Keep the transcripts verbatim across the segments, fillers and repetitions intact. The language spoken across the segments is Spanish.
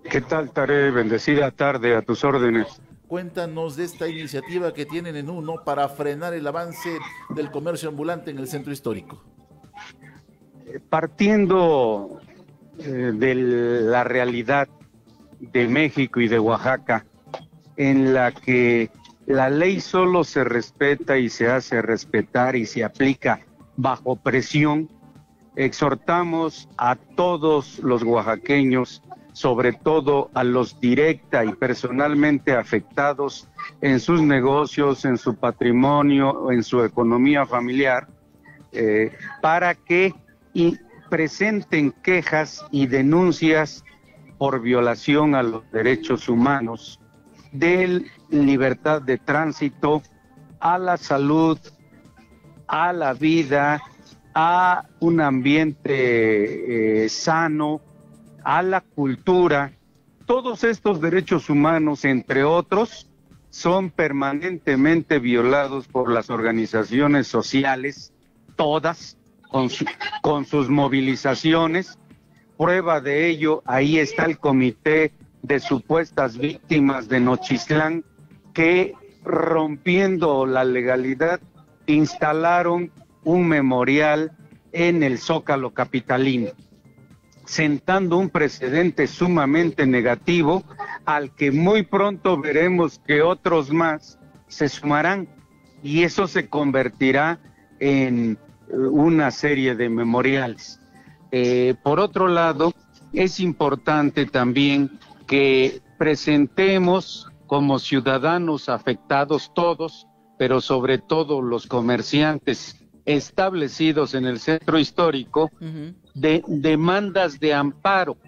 ¿Qué tal, Taré? Bendecida tarde, a tus órdenes. Cuéntanos de esta iniciativa que tienen en uno para frenar el avance del comercio ambulante en el centro histórico. Partiendo eh, de la realidad de México y de Oaxaca, en la que la ley solo se respeta y se hace respetar y se aplica bajo presión, exhortamos a todos los oaxaqueños, sobre todo a los directa y personalmente afectados en sus negocios, en su patrimonio, en su economía familiar, eh, para que y presenten quejas y denuncias por violación a los derechos humanos, de libertad de tránsito, a la salud, a la vida, a un ambiente eh, sano, a la cultura. Todos estos derechos humanos, entre otros, son permanentemente violados por las organizaciones sociales, todas, con, su, con sus movilizaciones. Prueba de ello, ahí está el Comité de Supuestas Víctimas de Nochistlán, que, rompiendo la legalidad, instalaron un memorial en el Zócalo capitalino, sentando un precedente sumamente negativo al que muy pronto veremos que otros más se sumarán, y eso se convertirá en una serie de memoriales. Eh, por otro lado, es importante también que presentemos como ciudadanos afectados todos, pero sobre todo los comerciantes establecidos en el centro histórico, uh-huh. de demandas de amparo,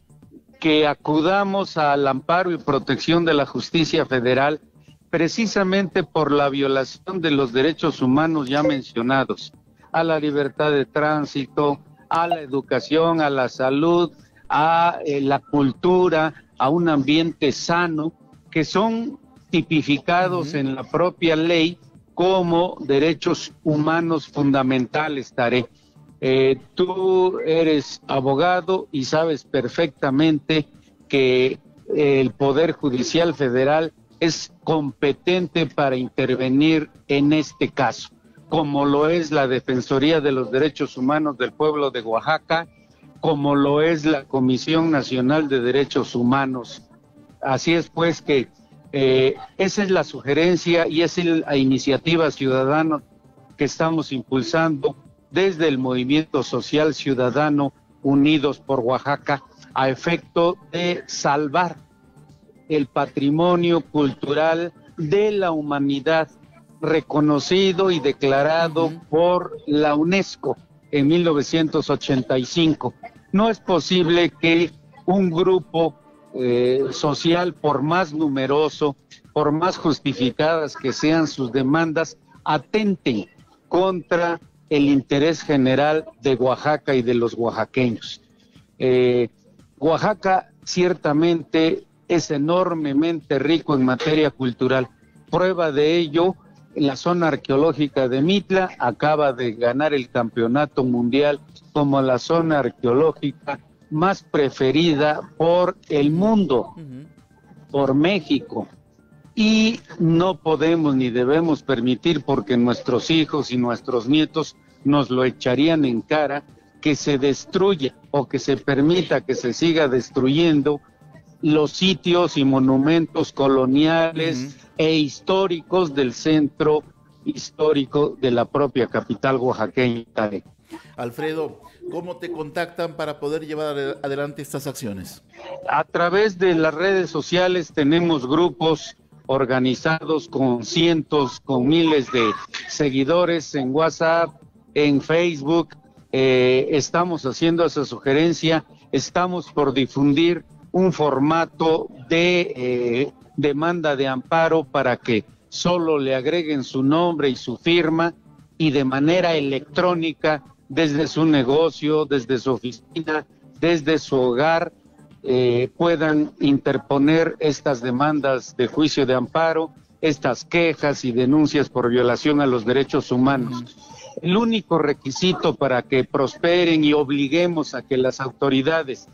que acudamos al amparo y protección de la justicia federal precisamente por la violación de los derechos humanos ya mencionados, a la libertad de tránsito, a la educación, a la salud, a eh, la cultura, a un ambiente sano, que son tipificados uh-huh. en la propia ley como derechos humanos fundamentales, Taré. Eh, tú eres abogado y sabes perfectamente que el Poder Judicial Federal es competente para intervenir en este caso, como lo es la Defensoría de los Derechos Humanos del Pueblo de Oaxaca, como lo es la Comisión Nacional de Derechos Humanos. Así es pues que eh, esa es la sugerencia y esa es la iniciativa ciudadana que estamos impulsando desde el Movimiento Social Ciudadano Unidos por Oaxaca, a efecto de salvar el patrimonio cultural de la humanidad, reconocido y declarado uh-huh. por la UNESCO en mil novecientos ochenta y cinco. No es posible que un grupo eh, social, por más numeroso, por más justificadas que sean sus demandas, atente contra el interés general de Oaxaca y de los oaxaqueños. Eh, Oaxaca ciertamente es enormemente rico en materia cultural. Prueba de ello, en la zona arqueológica de Mitla acaba de ganar el campeonato mundial como la zona arqueológica más preferida por el mundo, uh-huh. por México. Y no podemos ni debemos permitir, porque nuestros hijos y nuestros nietos nos lo echarían en cara, que se destruya o que se permita que se siga destruyendo los sitios y monumentos coloniales uh-huh. e históricos del centro histórico de la propia capital oaxaqueña. Alfredo, ¿cómo te contactan para poder llevar adelante estas acciones? A través de las redes sociales tenemos grupos organizados con cientos, con miles de seguidores en WhatsApp, en Facebook. Eh, estamos haciendo esa sugerencia, estamos por difundir un formato de eh, demanda de amparo para que solo le agreguen su nombre y su firma, y de manera electrónica, desde su negocio, desde su oficina, desde su hogar, eh, puedan interponer estas demandas de juicio de amparo, estas quejas y denuncias por violación a los derechos humanos. El único requisito para que prosperen y obliguemos a que las autoridades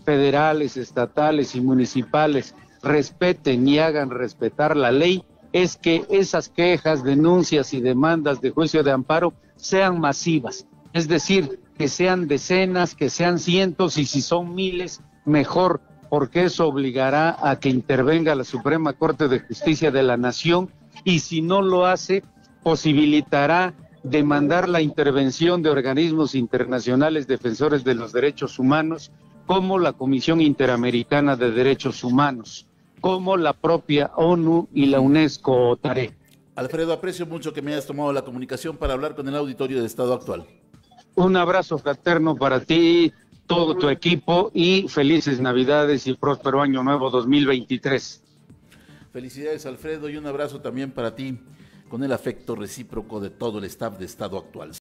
federales, estatales y municipales respeten y hagan respetar la ley, es que esas quejas, denuncias y demandas de juicio de amparo sean masivas, es decir, que sean decenas, que sean cientos, y si son miles, mejor, porque eso obligará a que intervenga la Suprema Corte de Justicia de la Nación, y si no lo hace, posibilitará demandar la intervención de organismos internacionales defensores de los derechos humanos, como la Comisión Interamericana de Derechos Humanos, como la propia ONU y la UNESCO TARE. Alfredo, aprecio mucho que me hayas tomado la comunicación para hablar con el auditorio de Estado Actual. Un abrazo fraterno para ti, todo tu equipo, y felices Navidades y próspero Año Nuevo dos mil veintitrés. Felicidades, Alfredo, y un abrazo también para ti, con el afecto recíproco de todo el staff de Estado Actual.